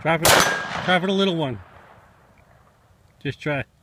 Drop it. Drop it a little one. Just try.